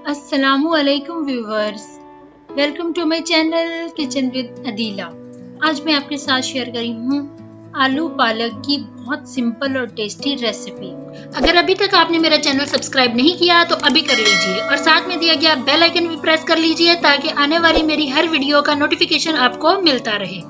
अस्सलामुअलैकुम viewers, welcome to my channel kitchen with Adeela. आज मैं आपके साथ शेयर करी हूँ आलू पालक की बहुत सिंपल और टेस्टी रेसिपी। अगर अभी तक आपने मेरा चैनल सब्सक्राइब नहीं किया तो अभी कर लीजिए और साथ में दिया गया बेल आइकन भी प्रेस कर लीजिए ताकि आने वाली मेरी हर वीडियो का नोटिफिकेशन आपको मिलता रहे।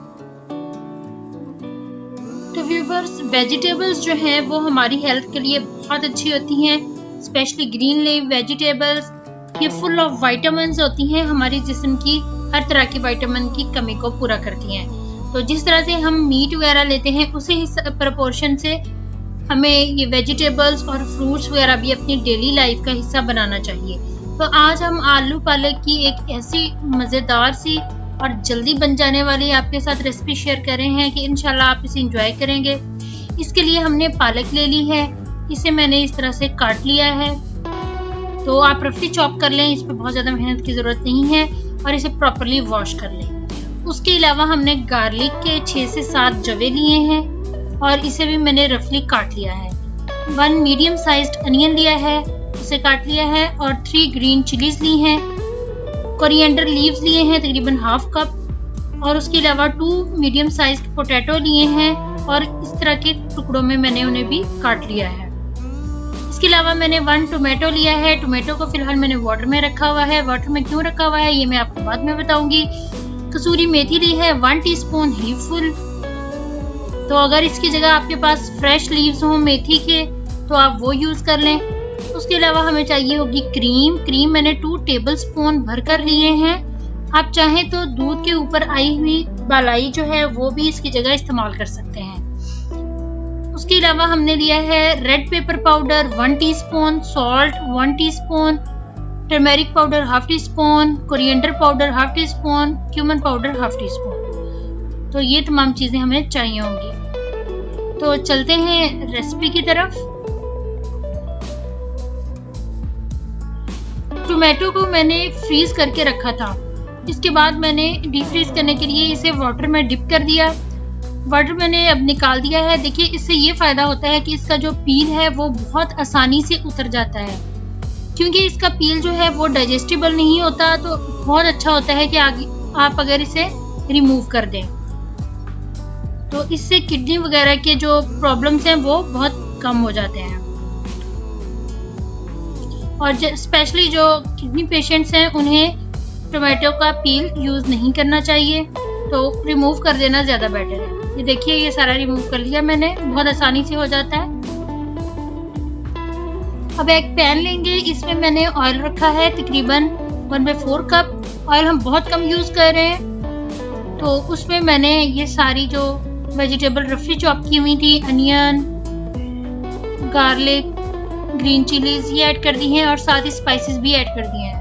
तो व्यूवर्स, वेजिटेबल्स जो हैं वो हमारी हेल्थ के लिए बहुत अच्छी होती हैं, स्पेशली ग्रीन लीफ वेजिटेबल्स। ये फुल ऑफ विटामिन्स होती हैं, हमारे जिस्म की हर तरह की विटामिन की कमी को पूरा करती हैं। तो जिस तरह से हम मीट वगैरह लेते हैं उसी प्रपोर्शन से हमें ये वेजिटेबल्स और फ्रूट्स वगैरह भी अपनी डेली लाइफ का हिस्सा बनाना चाहिए। तो आज हम आलू पालक की एक ऐसी मज़ेदार सी और जल्दी बन जाने वाली आपके साथ रेसिपी शेयर कर रहे हैं कि इंशाल्लाह आप इसे एंजॉय करेंगे। इसके लिए हमने पालक ले ली है, इसे मैंने इस तरह से काट लिया है। तो आप रफली चॉप कर लें, इस पर बहुत ज़्यादा मेहनत की ज़रूरत नहीं है, और इसे प्रॉपरली वॉश कर लें। उसके अलावा हमने गार्लिक के 6 से 7 जवे लिए हैं और इसे भी मैंने रफली काट लिया है। 1 मीडियम साइज्ड अनियन लिया है, उसे काट लिया है, और 3 ग्रीन चिलीज ली हैं। कोरिएंडर लीव्स लिए हैं तकरीबन ½ कप, और उसके अलावा 2 मीडियम साइज्ड पोटैटो लिए हैं और इस तरह के टुकड़ों में मैंने उन्हें भी काट लिया है। इसके अलावा मैंने 1 टोमेटो लिया है। टोमेटो को फिलहाल मैंने वाटर में रखा हुआ है। वाटर में क्यों रखा हुआ है ये मैं आपको बाद में बताऊंगी। कसूरी मेथी ली है 1 टीस्पून ही फुल। तो अगर इसकी जगह आपके पास फ्रेश लीव्स हो मेथी के तो आप वो यूज कर लें। उसके अलावा हमें चाहिए होगी क्रीम मैंने 2 टेबल स्पून भरकर लिए हैं। आप चाहें तो दूध के ऊपर आई हुई मलाई जो है वो भी इसकी जगह इस्तेमाल कर सकते हैं। उसके अलावा हमने लिया है red pepper powder 1 teaspoon, salt 1 teaspoon, turmeric powder ½ teaspoon, coriander powder ½ teaspoon, cumin powder ½ teaspoon. तो ये तमाम चीजें हमें चाहिए होंगी। तो चलते हैं रेसिपी की तरफ। टोमेटो को मैंने फ्रीज करके रखा था, इसके बाद मैंने डीप फ्रीज करने के लिए इसे वाटर में डिप कर दिया। वाटर मैंने अब निकाल दिया है। देखिए, इससे ये फायदा होता है कि इसका जो पील है वो बहुत आसानी से उतर जाता है, क्योंकि इसका पील जो है वो डाइजेस्टिबल नहीं होता। तो बहुत अच्छा होता है कि आप अगर इसे रिमूव कर दें तो इससे किडनी वगैरह के जो प्रॉब्लम्स हैं वो बहुत कम हो जाते हैं। और स्पेशली जो किडनी पेशेंट्स हैं उन्हें टोमेटो का पील यूज नहीं करना चाहिए, तो रिमूव कर देना ज्यादा बेटर है। ये देखिए, ये सारा रिमूव कर लिया मैंने, बहुत आसानी से हो जाता है। अब एक पैन लेंगे, इसमें मैंने ऑयल रखा है तकरीबन 1/4 कप। ऑयल हम बहुत कम यूज कर रहे हैं। तो उसमें मैंने ये सारी जो वेजिटेबल रफली चॉप की हुई थी, अनियन, गार्लिक, ग्रीन चिलीज ये ऐड कर दी हैं और साथ ही स्पाइसेस भी ऐड कर दिए हैं।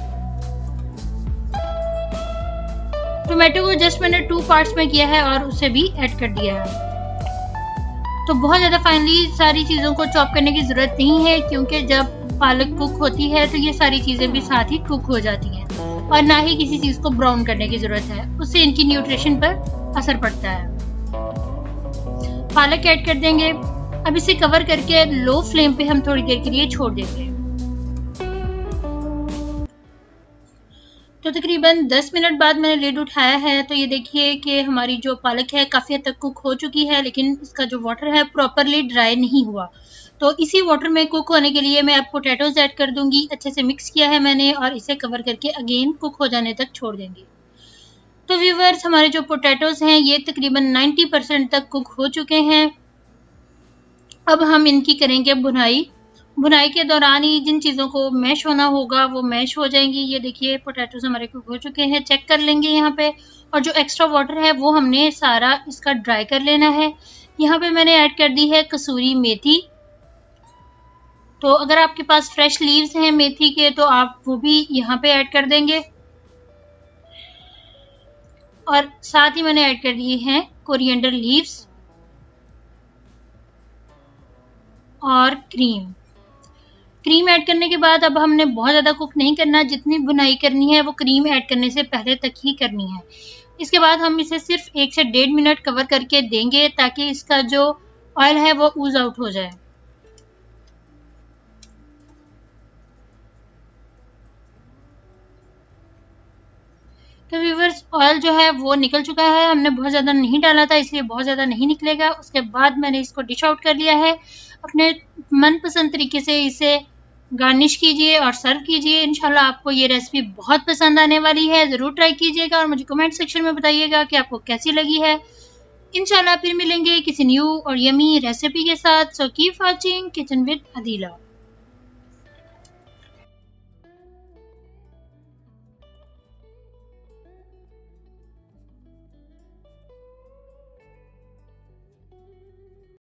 टोमेटो को जस्ट मैंने 2 पार्ट्स में किया है और उसे भी ऐड कर दिया है। तो बहुत ज्यादा फाइनली सारी चीजों को चॉप करने की जरूरत नहीं है, क्योंकि जब पालक कुक होती है तो ये सारी चीजें भी साथ ही कुक हो जाती हैं, और ना ही किसी चीज को ब्राउन करने की जरूरत है, उससे इनकी न्यूट्रिशन पर असर पड़ता है। पालक ऐड कर देंगे। अब इसे कवर करके लो फ्लेम पे हम थोड़ी देर के लिए छोड़ देंगे। तो तकरीबन 10 मिनट बाद मैंने लिड उठाया है, तो ये देखिए कि हमारी जो पालक है काफ़ी हद तक कुक हो चुकी है, लेकिन इसका जो वाटर है प्रॉपरली ड्राई नहीं हुआ। तो इसी वाटर में कुक होने के लिए मैं अब पोटैटोज ऐड कर दूंगी। अच्छे से मिक्स किया है मैंने और इसे कवर करके अगेन कुक हो जाने तक छोड़ देंगे। तो व्यूवर्स, हमारे जो पोटैटोज हैं ये तकरीबन 90% तक कुक हो चुके हैं। अब हम इनकी करेंगे भुनाई। भुनाई के दौरान ही जिन चीज़ों को मैश होना होगा वो मैश हो जाएंगी। ये देखिए, पोटैटोज हमारे कुक हो चुके हैं, चेक कर लेंगे यहाँ पे। और जो एक्स्ट्रा वाटर है वो हमने सारा इसका ड्राई कर लेना है। यहाँ पे मैंने ऐड कर दी है कसूरी मेथी। तो अगर आपके पास फ्रेश लीव्स हैं मेथी के तो आप वो भी यहाँ पे ऐड कर देंगे। और साथ ही मैंने ऐड कर दिए हैं कोरिएंडर लीव्स और क्रीम ऐड करने के बाद अब हमने बहुत ज़्यादा कुक नहीं करना, जितनी भुनाई करनी है वो क्रीम ऐड करने से पहले तक ही करनी है। इसके बाद हम इसे सिर्फ 1 से 1.5 मिनट कवर करके देंगे ताकि इसका जो ऑयल है वो ऊज आउट हो जाए। तो व्यूअर्स ऑयल जो है वो निकल चुका है, हमने बहुत ज़्यादा नहीं डाला था इसलिए बहुत ज़्यादा नहीं निकलेगा। उसके बाद मैंने इसको डिश आउट कर लिया है। अपने मनपसंद तरीके से इसे गार्निश कीजिए और सर्व कीजिए। इंशाल्लाह आपको ये रेसिपी बहुत पसंद आने वाली है, ज़रूर ट्राई कीजिएगा और मुझे कमेंट सेक्शन में बताइएगा कि आपको कैसी लगी है। इंशाल्लाह फिर मिलेंगे किसी न्यू और यमी रेसिपी के साथ। So keep watching kitchen with Adeela.